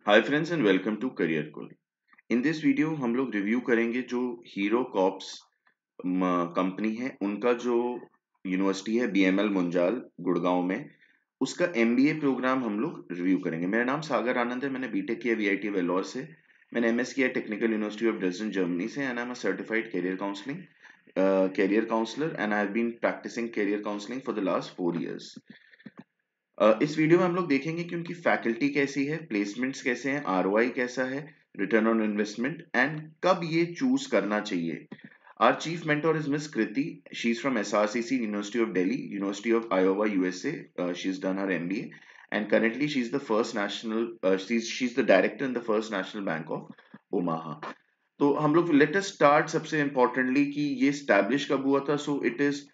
Hi friends and welcome to career call. In this video हम लोग review करेंगे जो हीरो कॉर्प्स कंपनी है, उनका जो यूनिवर्सिटी है बीएमएल मुंजाल गुड़गांव में, उसका एमबीए प्रोग्राम हम लोग रिव्यू करेंगे। मेरा नाम सागर आनंद है, मैंने बीटेक किया वीआईटी वेलोर से। मैंने एमएस किया technical university of Dresden Germany से and I am a certified career counsellor and I have been practising career counselling for the last 4 years। इस वीडियो में हम लोग देखेंगे कि उनकी फैकल्टी कैसी है, प्लेसमेंट्स कैसे हैं, आरओआई कैसा है, रिटर्न ऑन इन्वेस्टमेंट एंड कब ये चूज करना चाहिए। Our chief mentor is Miss Kriti. She's from SRCC, University of Delhi, University of Iowa, USA. She's done her MBA, and currently she's the first national. She's the director in the First National Bank of Omaha. तो हम लोग let us start सबसे importantly कि ये establish कब हुआ था। So it is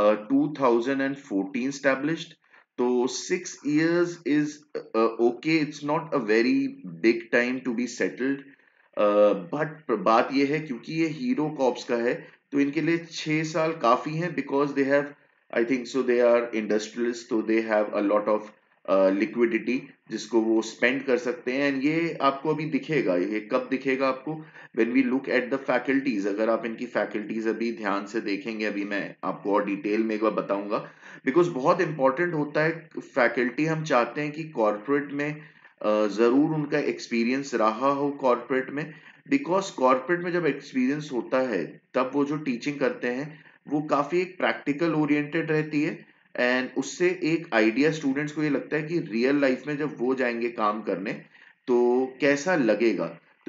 2014 established. तो 6 years is okay, it's not a very big time to be settled. But बात ये है क्योंकि ये हीरो कॉप्स का है, तो इनके लिए 6 साल काफी हैं, because they have, I think so, they are industrialist, तो they have a lot of liquidity जिसको वो स्पेंड कर सकते हैं। एंड ये आपको अभी दिखेगा, ये कब दिखेगा आपको, when we look at the faculties. अगर आप इनकी फैकल्टीज अभी ध्यान से देखेंगे, अभी मैं आपको और डिटेल में एक बार बताऊंगा, बिकॉज बहुत इंपॉर्टेंट होता है फैकल्टी। हम चाहते हैं कि कॉर्पोरेट में जरूर उनका एक्सपीरियंस रहा हो कॉर्पोरेट में, बिकॉज कॉर्पोरेट में जब एक्सपीरियंस होता है तब वो जो टीचिंग करते हैं वो काफी एक प्रैक्टिकल ओरिएंटेड रहती है। एंड उससे एक आइडिया स्टूडेंट्स को ये लगता है कि रियल लाइफ में जब वो जाएंगे काम करने तो कैसा लगेगा। तो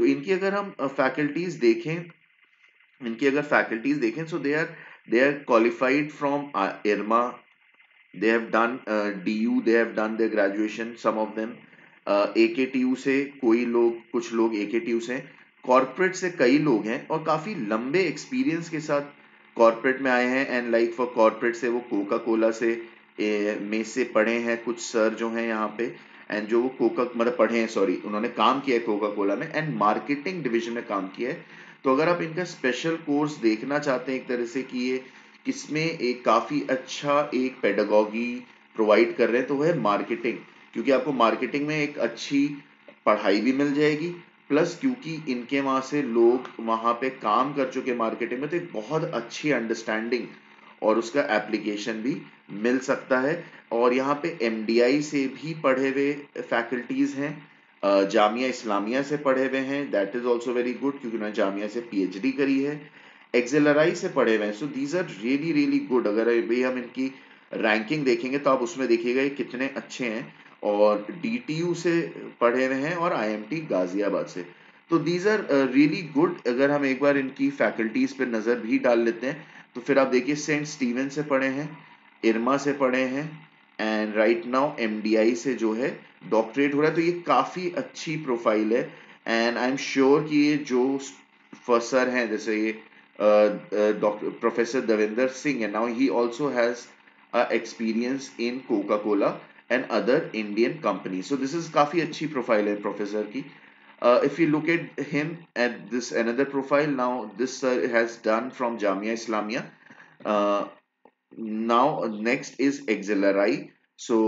इनकी अगर फैकल्टीज देखें, so they are qualified from IRMA. they have done DU, they have done their graduation, some of them AKTU से, कोई लोग, कुछ लोग AKTU से, कॉर्पोरेट से कई लोग हैं और काफी लंबे एक्सपीरियंस के साथ कॉर्पोरेट में आए हैं। एंड लाइक फॉर कॉर्पोरेट से वो कोका कोला से में से पढ़े हैं कुछ सर जो हैं यहाँ पे। एंड जो वो कोका मतलब पढ़े हैं, सॉरी, उन्होंने काम किया है कोका कोला में एंड मार्केटिंग डिवीजन में काम किया है। तो अगर आप इनका स्पेशल कोर्स देखना चाहते हैं एक तरह से कि ये किसमें एक काफी अच्छा एक पेडागॉगी प्रोवाइड कर रहे हैं, तो वह है मार्केटिंग। क्योंकि आपको मार्केटिंग में एक अच्छी पढ़ाई भी मिल जाएगी, प्लस क्योंकि इनके वहां से लोग वहां पे काम कर चुके मार्केटिंग में, तो एक बहुत अच्छी अंडरस्टैंडिंग और उसका एप्लीकेशन भी मिल सकता है। और यहाँ पे एमडीआई से भी पढ़े हुए फैकल्टीज हैं, जामिया इस्लामिया से पढ़े हुए हैं, that is also very good क्योंकि उन्होंने जामिया से पीएचडी करी है। एक्सेलराई से पढ़े हुए हैं, so these are really really good. अगर भाई हम इनकी रैंकिंग देखेंगे तो आप उसमें देखिएगा ये कितने अच्छे हैं। और डीटीयू से पढ़े हुए हैं और आईएमटी गाजियाबाद से। तो दीज आर रियली गुड। अगर हम एक बार इनकी फैकल्टीज पे नजर भी डाल लेते हैं तो फिर आप देखिए सेंट स्टीवन से पढ़े हैं, इरमा से पढ़े हैं, एंड राइट नाउ एमडीआई से जो है डॉक्टरेट हो रहा है। तो ये काफी अच्छी प्रोफाइल है। एंड आई एम श्योर कि ये जो सर हैं, जैसे ये doctor professor Devendra Singh, and now he also has experience in Coca-Cola and other Indian companies. So this is काफी अच्छी प्रोफाइल है प्रोफेसर की। If you look at him at this another profile, now this sir has done from Jamia Islamia. Uh, Now next is Exeleri. So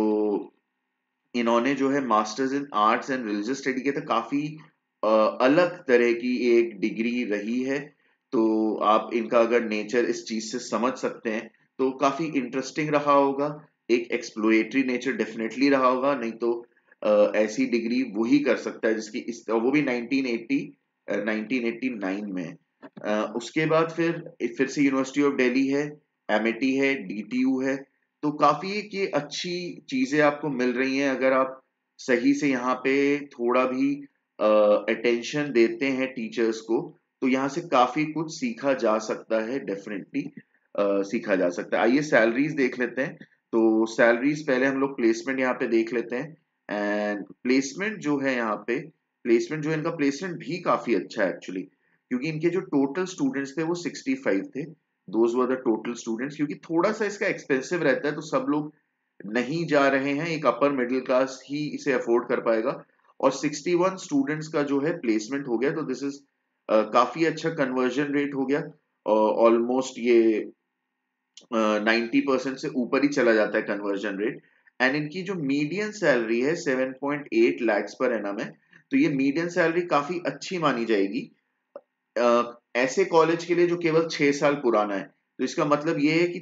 इन्होंने जो है masters in arts and religious study किया था। काफी अलग तरह की एक डिग्री रही है। तो आप इनका अगर नेचर इस चीज से समझ सकते हैं तो काफी इंटरेस्टिंग रहा होगा। एक एक्सप्लोरेटरी नेचर डेफिनेटली रहा होगा, नहीं तो ऐसी डिग्री वो ही कर सकता है जिसकी वो भी 1989 में। उसके बाद फिर से यूनिवर्सिटी ऑफ दिल्ली है, एमआईटी है, डीटीयू है। तो काफी ये अच्छी चीजें आपको मिल रही हैं अगर आप सही से यहाँ पे थोड़ा भी अटेंशन देते हैं टीचर्स को। तो यहाँ से काफी कुछ सीखा जा सकता है, डेफिनेटली सीखा जा सकता है। आइए सैलरीज देख लेते हैं। तो सैलरीज पहले हम लोग प्लेसमेंट यहाँ पे देख लेते हैं। एंड प्लेसमेंट जो है यहाँ पे, प्लेसमेंट जो है इनका प्लेसमेंट भी काफी अच्छा है एक्चुअली, क्योंकि इनके जो टोटल स्टूडेंट्स थे वो 65 थे। Those were the total students. क्योंकि थोड़ा सा इसका एक्सपेंसिव रहता है तो सब लोग नहीं जा रहे हैं, एक अपर मिडिल क्लास ही इसे अफोर्ड कर पाएगा। और 61 स्टूडेंट्स का जो है प्लेसमेंट हो गया, तो दिस इज काफी अच्छा कन्वर्जन रेट हो गया। ऑलमोस्ट ये 90% से ऊपर ही चला जाता है कन्वर्जन रेट। एंड इनकी जो मीडियन सैलरी है 7.8 lakhs पर एनम है। तो ये मीडियन सैलरी काफी अच्छी मानी जाएगी ऐसे कॉलेज के लिए जो केवल 6 साल पुराना है। तो इसका मतलब ये है कि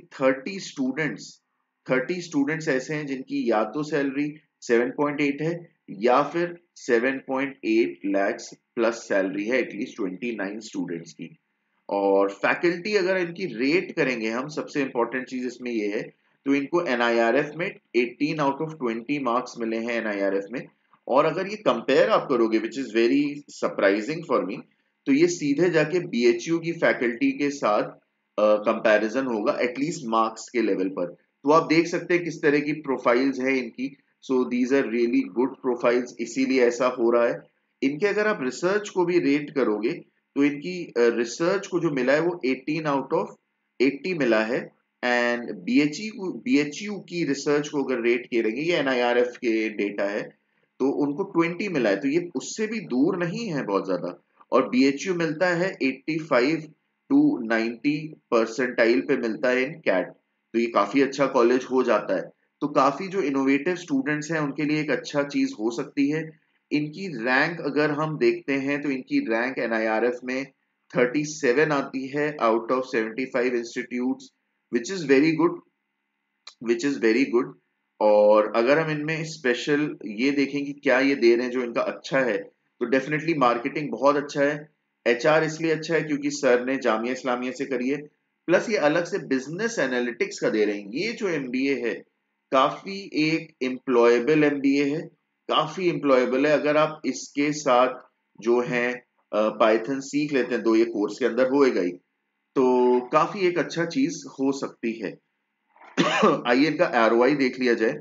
30 स्टूडेंट्स ऐसे हैं जिनकी या तो सैलरी 7.8 है या फिर 7.8 lakhs प्लस सैलरी है एटलीस्ट 29 स्टूडेंट्स की। और फैकल्टी अगर इनकी रेट करेंगे हम, सबसे इंपॉर्टेंट चीज इसमें ये है, तो इनको एनआईआरएफ में 18 आउट ऑफ 20 मार्क्स मिले हैं एनआईआरएफ में। और अगर ये कंपेयर आप करोगे, which is very surprising for me, तो ये सीधे जाके बीएचयू की फैकल्टी के साथ कंपैरिजन होगा एटलीस्ट मार्क्स के लेवल पर। तो आप देख सकते हैं किस तरह की प्रोफाइल्स है इनकी। So these are really good profiles, इसीलिए ऐसा हो रहा है। इनके अगर आप रिसर्च को भी रेट करोगे तो इनकी रिसर्च को जो मिला है वो 18 आउट ऑफ 80 मिला है। एंड बीएचयू की रिसर्च को अगर रेट करेंगे, ये एनआईआरएफ के डेटा है, तो उनको 20 मिला है, तो ये उससे भी दूर नहीं है बहुत ज्यादा। और बीएचयू मिलता है 85 टू 90 परसेंटाइल पे मिलता है इन कैट। तो ये काफी अच्छा कॉलेज हो जाता है। तो काफी जो इनोवेटिव स्टूडेंट्स हैं उनके लिए एक अच्छा चीज हो सकती है। इनकी रैंक अगर हम देखते हैं तो इनकी रैंक एनआईआरएफ में 37 आती है out of 75 institutes, which is very good, which is very good. और अगर हम इनमें स्पेशल ये देखें कि क्या ये दे रहे हैं जो इनका अच्छा है, तो डेफिनेटली मार्केटिंग बहुत अच्छा है। एचआर इसलिए अच्छा है क्योंकि सर ने जामिया इस्लामिया से करी है, प्लस ये अलग से बिजनेस एनालिटिक्स का दे रहे हैं। ये जो एमबीए है काफी एक एम्प्लॉयबल एमबीए है, काफी एम्प्लॉयबल है। अगर आप इसके साथ जो है पाइथन सीख लेते हैं, तो ये कोर्स के अंदर होएगा ही, तो काफी एक अच्छा चीज हो सकती है। आइए इनका आरओआई देख लिया जाए।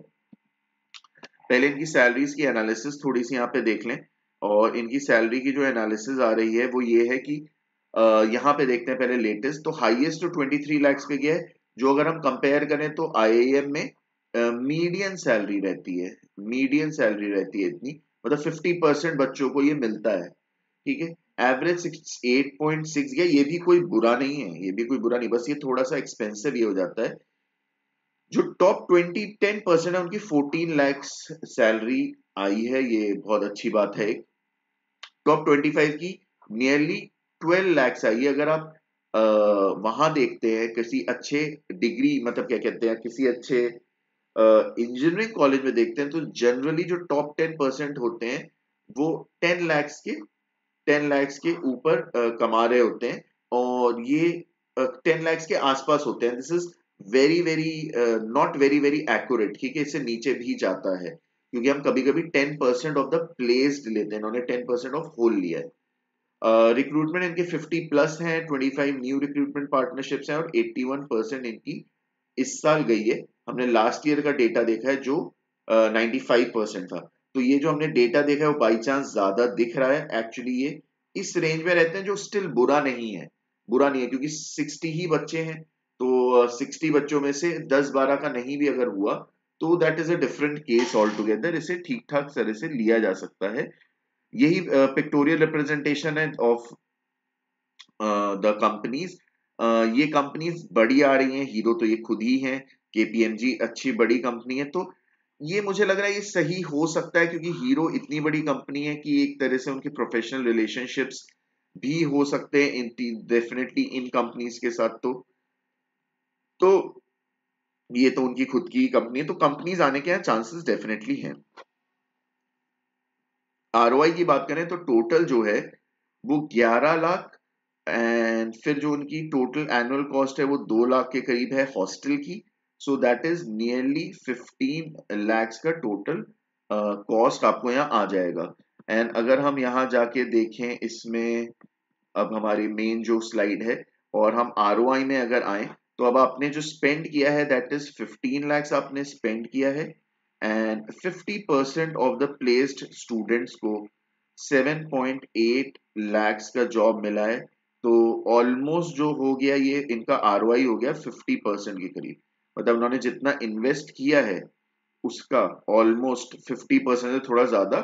पहले इनकी सैलरीज की एनालिसिस थोड़ी सी यहाँ पे देख लें। और इनकी सैलरी की जो एनालिसिस आ रही है वो ये है कि यहाँ पे देखते हैं पहले लेटेस्ट। तो हाईएस्ट तो 23 lakhs पे गया है, जो अगर हम कंपेयर करें तो आईआईएम में मीडियन सैलरी रहती है, मीडियन सैलरी रहती है इतनी, मतलब 50% बच्चों को ये मिलता है। ठीक है, एवरेज 8.6 गया, ये भी कोई बुरा नहीं है, ये भी कोई बुरा नहीं, बस ये थोड़ा सा एक्सपेंसिव ये हो जाता है। जो टॉप 10% है उनकी 14 lakhs सैलरी आई है, ये बहुत अच्छी बात है। टॉप 25 की नियरली 12 lakhs आई है। अगर आप वहां देखते हैं किसी अच्छे डिग्री, मतलब क्या कहते हैं, किसी अच्छे इंजीनियरिंग कॉलेज में देखते हैं, तो जनरली जो टॉप 10% होते हैं वो 10 lakhs के ऊपर कमा रहे होते हैं। और ये 10 lakhs के आसपास होते हैं। This is very very not very very accurate, ठीक है, इससे नीचे भी जाता है क्योंकि हम कभी कभी 10% ऑफ द प्लेस्ड लेते हैं, इन्होंने 10% ऑफ होल लिया है। रिक्रूटमेंट इनके 50 प्लस हैं, 25 न्यू रिक्रूटमेंट पार्टनरशिप्स हैं और 81% इनकी इस साल गई है। हमने लास्ट ईयर का डेटा देखा है जो 95% था। तो ये जो हमने डेटा देखा है वो बाई चांस ज्यादा दिख रहा है, एक्चुअली ये इस रेंज में रहते हैं, जो स्टिल बुरा नहीं है, बुरा नहीं है, क्योंकि 60 ही बच्चे हैं। तो 60 बच्चों में से 10-12 का नहीं भी अगर हुआ तो that is a different case all together, इसे ठीक ठाक तरह से लिया जा सकता है। यही पिक्टोरियल रिप्रेजेंटेशन है ऑफ द कंपनीज। ये कंपनीज बड़ी आ रही हैं, हीरो तो ये खुद ही हैं, केपीएमजी अच्छी बड़ी कंपनी है। तो ये मुझे लग रहा है ये सही हो सकता है, क्योंकि हीरो इतनी बड़ी कंपनी है कि एक तरह से उनकी प्रोफेशनल रिलेशनशिप्स भी हो सकते हैं इन डेफिनेटली इन कंपनीज के साथ। तो ये तो उनकी खुद की कंपनी है, तो कंपनीज आने के यहाँ चांसेस डेफिनेटली हैं। आरओआई की बात करें तो टोटल जो है वो 11 लाख, एंड फिर जो उनकी टोटल एनुअल कॉस्ट है वो 2 लाख के करीब है हॉस्टल की। So that is nearly 15 lakhs का टोटल कॉस्ट आपको यहाँ आ जाएगा। एंड अगर हम यहाँ जाके देखें इसमें, अब हमारी मेन जो स्लाइड है और हम आरओआई में अगर आए, तो अब आपने जो स्पेंड किया है दैट इज 15 lakhs आपने स्पेंड किया है। And 50% of the placed students को 7.8 lakhs का जॉब मिला है। तो ऑलमोस्ट जो हो गया ये इनका आरओआई हो गया 50% के करीब, मतलब उन्होंने जितना इन्वेस्ट किया है उसका ऑलमोस्ट 50% से थोड़ा ज्यादा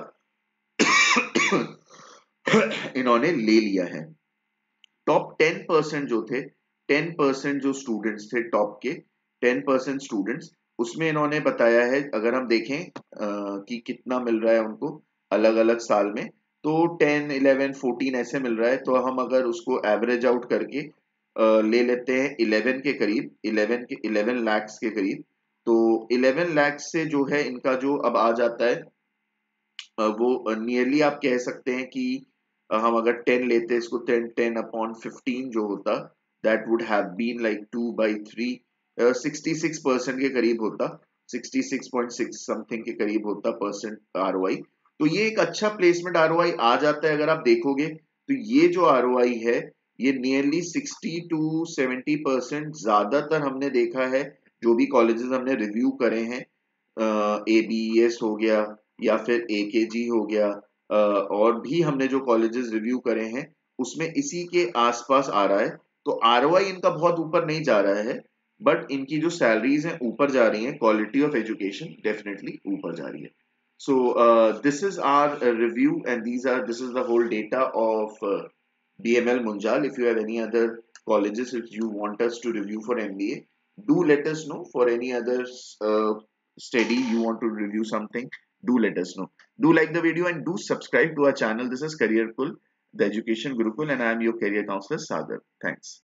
इन्होंने ले लिया है। टॉप 10% जो थे, 10% जो स्टूडेंट्स थे टॉप के 10% स्टूडेंट्स, उसमें इन्होंने बताया है, अगर हम देखें कि कितना मिल रहा है उनको अलग अलग साल में, तो 10 11 14 ऐसे मिल रहा है। तो हम अगर उसको एवरेज आउट करके ले लेते हैं 11 के करीब, 11 lakhs के करीब, तो 11 lakhs से जो है इनका जो अब आ जाता है वो नियरली आप कह सकते हैं कि हम अगर 10 लेते हैं इसको, 10 अपॉन 15 जो होता, that would have been like 2/3, 66% के करीब होता, 66.6 समथिंग के करीब होता परसेंट आरओआई। तो ये एक अच्छा प्लेसमेंट आरओआई आ जाता है। अगर आप देखोगे तो ये जो आरओआई है ये नियरली 60 to 70% ज्यादातर हमने देखा है, जो भी कॉलेजेस हमने रिव्यू करे हैं, एबीएस हो गया या फिर एकेजी हो गया, और भी हमने जो कॉलेजेस रिव्यू करे हैं उसमें इसी के आसपास आ रहा है। तो आरओआई इनका बहुत ऊपर नहीं जा रहा है, बट इनकी जो सैलरीज हैं ऊपर जा रही हैं, क्वालिटी ऑफ एजुकेशन डेफिनेटली ऊपर जा रही है। So this is our review, and this is the whole data of BML Munjal. If you have any other colleges which you want us to review for MBA, do let us know. For any other uh, study you want to review something, do let us know. Do like the video and do subscribe to our channel. This is Career Kul, the Education Gurukul, and I am your career counselor Sagar. Thanks.